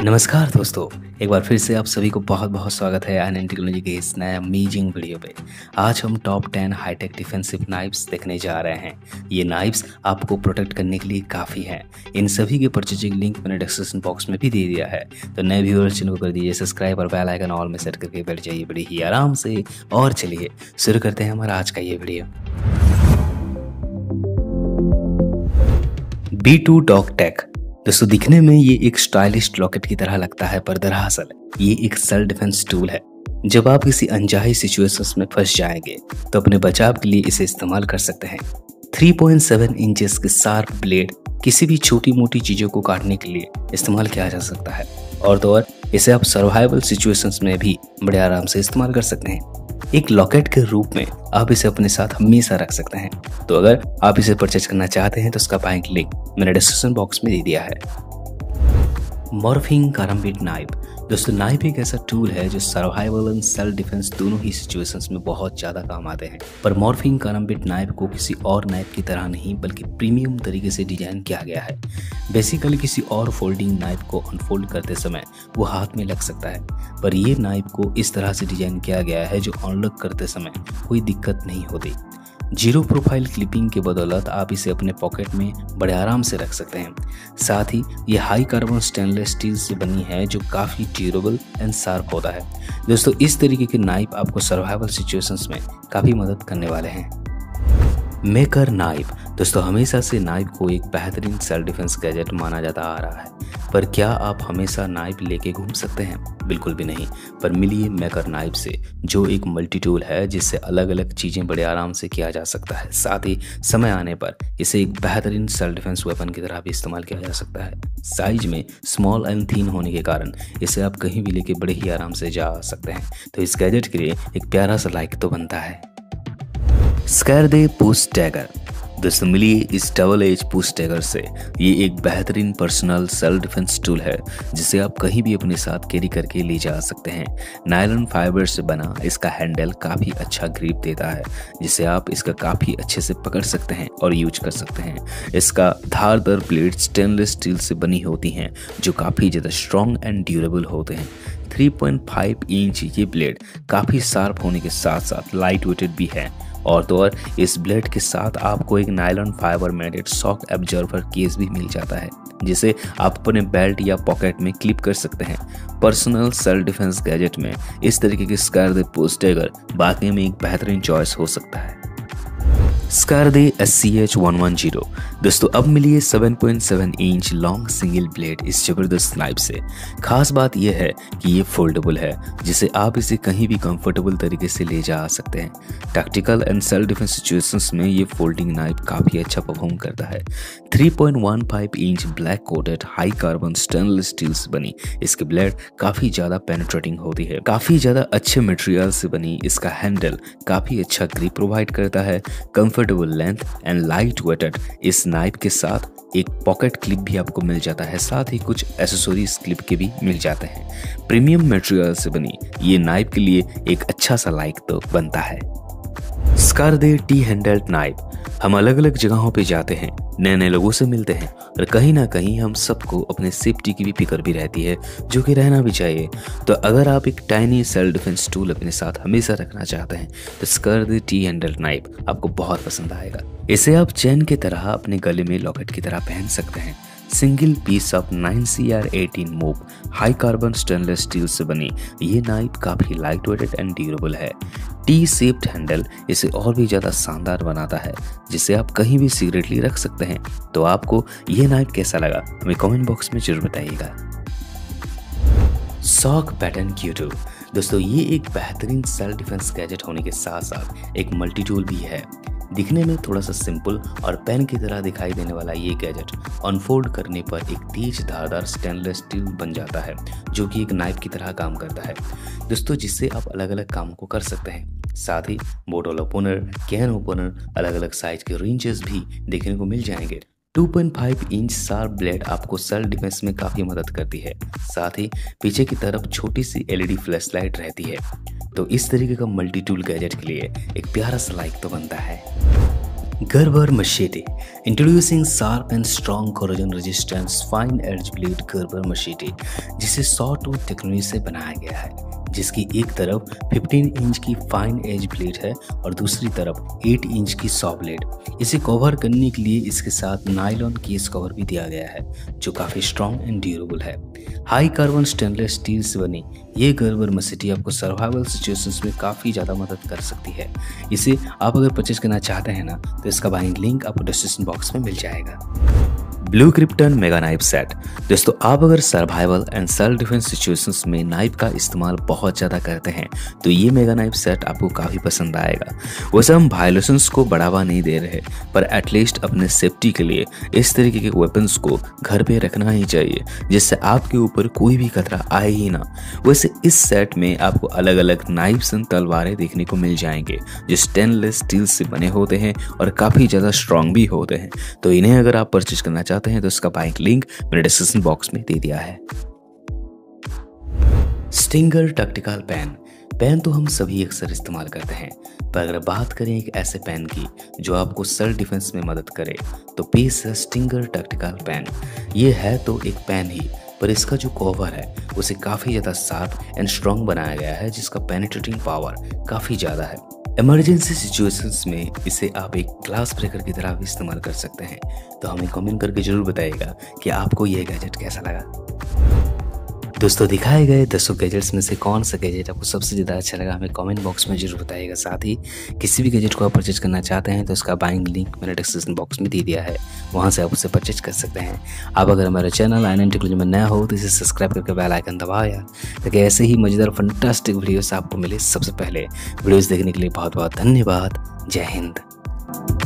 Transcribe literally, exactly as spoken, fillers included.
नमस्कार दोस्तों, एक बार फिर से आप सभी को बहुत बहुत स्वागत है आई एन टेक्नोलॉजी के इस नए अमेजिंग वीडियो पे। आज हम top ten hitech defensive knives देखने जा रहे हैं। ये नाइफ्स आपको प्रोटेक्ट करने के लिए काफ़ी हैं। इन सभी के परचेजिंग लिंक मैंने डिस्क्रिप्शन बॉक्स में भी दे दिया है, तो नए व्यूअर्स चैनल को कर दीजिए सब्सक्राइब और बेल आइकन ऑल में सेट करके बैठ जाइए बड़े ही आराम से। और चलिए शुरू करते हैं हमारा आज का ये video. B two dog tech. दोस्तों, दिखने में ये एक स्टाइलिश लॉकेट की तरह लगता है, पर दरअसल ये एक सेल्फ डिफेंस टूल है। जब आप किसी अनचाही सिचुएशंस में फंस जाएंगे तो अपने बचाव के लिए इसे इस्तेमाल कर सकते हैं। थ्री पॉइंट सेवन इंचेस के शार्प ब्लेड किसी भी छोटी मोटी चीजों को काटने के लिए इस्तेमाल किया जा सकता है, और तो और इसे आप सर्वाइवल सिचुएशंस में भी बड़े आराम से इस्तेमाल कर सकते हैं। एक लॉकेट के रूप में आप इसे अपने साथ हमेशा रख सकते हैं। तो अगर आप इसे परचेज करना चाहते हैं तो उसका बाइंग लिंक मैंने डिस्क्रिप्शन बॉक्स में दे दिया है। Morphing karambit knife. दोस्तों, नाइफ एक ऐसा टूल है जो सर्वाइवल एंड सेल्फ डिफेंस दोनों ही सिचुएशंस में बहुत ज्यादा काम आते हैं। पर मॉर्फिंग करम्बिट नाइफ को किसी और नाइफ की तरह नहीं बल्कि प्रीमियम तरीके से डिजाइन किया गया है। बेसिकली किसी और फोल्डिंग नाइफ को अनफोल्ड करते समय वो हाथ में लग सकता है, पर ये नाइफ को इस तरह से डिजाइन किया गया है जो अनलॉक करते समय कोई दिक्कत नहीं होती। जीरो प्रोफाइल क्लिपिंग के बदौलत आप इसे अपने पॉकेट में बड़े आराम से रख सकते हैं। साथ ही ये हाई कार्बन स्टेनलेस स्टील से बनी है जो काफ़ी ड्यूरेबल एंड शार्प होता है। दोस्तों, इस तरीके के नाइफ आपको सर्वाइवल सिचुएशंस में काफ़ी मदद करने वाले हैं। Maker knife. दोस्तों, हमेशा से नाइफ को एक बेहतरीन सेल्फ डिफेंस गैजेट माना जाता आ रहा है, पर क्या आप हमेशा नाइफ लेके घूम सकते हैं? बिल्कुल भी नहीं। पर मिलिए मेकर नाइफ से, जो एक मल्टी टूल है जिससे अलग अलग चीज़ें बड़े आराम से किया जा सकता है। साथ ही समय आने पर इसे एक बेहतरीन सेल्फ डिफेंस वेपन की तरह भी इस्तेमाल किया जा सकता है। साइज में स्मॉल एंड थीन होने के कारण इसे आप कहीं भी लेके बड़े ही आराम से जा सकते हैं। तो इस गैजेट के लिए एक प्यारा सा लाइक तो बनता है। स्कैरदे पुश डैगर। दोस्तों, मिलिए इस डबल एज पुश डैगर से। ये एक बेहतरीन पर्सनल सेल्फ डिफेंस टूल है जिसे आप कहीं भी अपने साथ कैरी करके ले जा सकते हैं। नायलॉन फाइबर से बना इसका हैंडल काफ़ी अच्छा ग्रिप देता है, जिसे आप इसका काफ़ी अच्छे से पकड़ सकते हैं और यूज कर सकते हैं। इसका धारदार ब्लेड स्टेनलेस स्टील से बनी होती हैं जो काफ़ी ज़्यादा स्ट्रॉन्ग एंड ड्यूरेबल होते हैं। थ्री पॉइंट फाइव इंच ये ब्लेड काफ़ी शार्प होने के साथ साथ लाइट वेटेड भी है, और तो और इस ब्लेड के साथ आपको एक nylon fibre maded shock absorber case भी मिल जाता है, जिसे आप अपने बेल्ट या पॉकेट में क्लिप कर सकते हैं। पर्सनल सेल्फ डिफेंस गैजेट में इस तरीके के स्कैरदे पुश डैगर वाकई में एक बेहतरीन चॉइस हो सकता है। स्कैरदे S C H one one zero. दोस्तों, अब मिलिए seven point seven inch long single blade इस जबरदस्त नाइफ से। खास बात यह है कि ये फोल्डेबल है, जिसे आप इसे कहीं भी कंफर्टेबल तरीके से ले जा सकते हैं। Tactical and self defence situations में ये फोल्डिंग नाइफ काफ़ी अच्छा परफॉर्म करता है। Three point one five inch black coated high carbon stainless steel से बनी इसकी ब्लेड काफ़ी ज़्यादा पेनिट्रेटिंग होती है। काफ़ी ज़्यादा अच्छे मटेरियल से बनी इसका हैंडल काफ़ी अच्छा ग्रिप प्रोवाइड करता है। Comfortable length and light weighted इस नाइफ के साथ एक पॉकेट क्लिप भी आपको मिल जाता है, साथ ही कुछ एसेसरीज क्लिप के भी मिल जाते हैं। प्रीमियम मटेरियल से बनी ये नाइफ के लिए एक अच्छा सा लाइक तो बनता है। स्कैरदे टी हैंडल्ड नाइफ। हम अलग अलग जगहों पे जाते हैं, नए नए लोगों से मिलते हैं, और कहीं ना कहीं हम सबको अपने सेफ्टी की भी फिक्र भी रहती है, जो कि रहना भी चाहिए। तो अगर आप एक टाइनी सेल्फ डिफेंस टूल अपने साथ हमेशा रखना चाहते हैं तो स्कैरदे टी हैंडल्ड नाइफ आपको बहुत पसंद आएगा। इसे आप चेन की तरह अपने गले में लॉकेट की तरह पहन सकते हैं। Single piece of nine C R eighteen MoV high carbon stainless steel से बनी ये नाइफ काफ़ी लाइट वेटेड एंड ड्यूरेबल है। टी शेप्ड हैंडल इसे और भी ज़्यादा शानदार बनाता है, जिसे आप कहीं भी सीक्रेटली रख सकते हैं। तो आपको ये नाइफ कैसा लगा हमें कमेंट बॉक्स में जरूर बताइएगा। Shock pattern Q two. दोस्तों, ये एक बेहतरीन सेल्फ डिफेंस गैजेट होने के साथ साथ एक मल्टी टूल भी है। दिखने में थोड़ा सा सिंपल और पेन की तरह दिखाई देने वाला ये गैजेट अनफोल्ड करने पर एक तेज धारदार स्टेनलेस स्टील बन जाता है, जो कि एक नाइफ की तरह काम करता है दोस्तों, जिससे आप अलग अलग कामों को कर सकते हैं। साथ ही बोटल ओपनर, कैन ओपनर, अलग अलग साइज के रेंजेस भी देखने को मिल जाएंगे। Two point five inch sharp blade आपको सेल्फ डिफेंस में काफ़ी मदद करती है। साथ ही पीछे की तरफ छोटी सी L E D flash light रहती है। तो इस तरीके का मल्टी टूल गैजेट के लिए एक प्यारा सा लाइक तो बनता है। Gerber machete. Introducing sharp and strong corrosion resistance fine edge blade Gerber machete, जिसे सॉ टूथ टेक्नोलॉजी से बनाया गया है, जिसकी एक तरफ पंद्रह इंच की फाइन एज ब्लेड है और दूसरी तरफ आठ इंच की सॉ ब्लेड। इसे कवर करने के लिए इसके साथ नायलॉन केस कवर भी दिया गया है, जो काफ़ी स्ट्रॉन्ग एंड ड्यूरेबल है। हाई कार्बन स्टेनलेस स्टील से बनी ये गर्बर मशीटी आपको सर्वाइवल सिचुएशंस में काफ़ी ज़्यादा मदद कर सकती है। इसे आप अगर परचेज करना चाहते हैं ना, तो इसका बाइंग लिंक आपको डिस्क्रिप्शन बॉक्स में मिल जाएगा। Blue krypton mega knife set. दोस्तों, आप अगर survival and self defence situations में नाइफ का इस्तेमाल बहुत ज़्यादा करते हैं तो ये मेगा नाइफ सेट आपको काफ़ी पसंद आएगा। वैसे हम वायलेशंस को बढ़ावा नहीं दे रहे, पर एटलीस्ट अपने सेफ्टी के लिए इस तरीके के वेपन्स को घर पे रखना ही चाहिए, जिससे आपके ऊपर कोई भी खतरा आए ही ना। वैसे इस सेट में आपको अलग अलग नाइफ्स एंड तलवारें देखने को मिल जाएंगे, जो स्टेनलेस स्टील से बने होते हैं और काफ़ी ज़्यादा स्ट्रॉन्ग भी होते हैं। तो इन्हें अगर आप परचेज करना चाहते हैं तो इसका बाइंग लिंक मैंने डिस्क्रिप्शन बॉक्स में दे दिया है। Stinger tactical pen. पेन तो हम सभी अक्सर इस्तेमाल करते हैं, पर अगर बात करें एक ऐसे पेन की जो आपको सेल्फ डिफेंस में मदद करे, तो पेश है स्टिंगर टैक्टिकल पेन। ये है तो एक पेन ही, पर इसका जो कवर है उसे काफ़ी ज़्यादा शार्प एंड स्ट्रॉन्ग बनाया गया है, जिसका पेनिट्रेटिंग पावर काफ़ी ज़्यादा है। इमरजेंसी सिचुएशंस में इसे आप एक ग्लास ब्रेकर की तरह भी इस्तेमाल कर सकते हैं। तो हमें कमेंट करके जरूर बताइएगा कि आपको यह गैजेट कैसा लगा। दोस्तों, दिखाए गए दसों गैजेट्स में से कौन सा गैजेट आपको सबसे ज़्यादा अच्छा लगा, हमें कमेंट बॉक्स में जरूर बताइएगा। साथ ही किसी भी गैजेट को आप परचेज करना चाहते हैं तो उसका बाइंग लिंक मैंने डिस्क्रिप्शन बॉक्स में दे दिया है, वहाँ से आप उसे परचेज कर सकते हैं। आप अगर हमारे चैनल आई नाइन टेक्नोलॉजी में नया हो तो इसे सब्सक्राइब करके बेल आइकन दबाओ यार, ताकि ऐसे ही मजेदार फंटास्टिक वीडियोस आपको मिले सबसे पहले। वीडियोस देखने के लिए बहुत बहुत धन्यवाद। जय हिंद।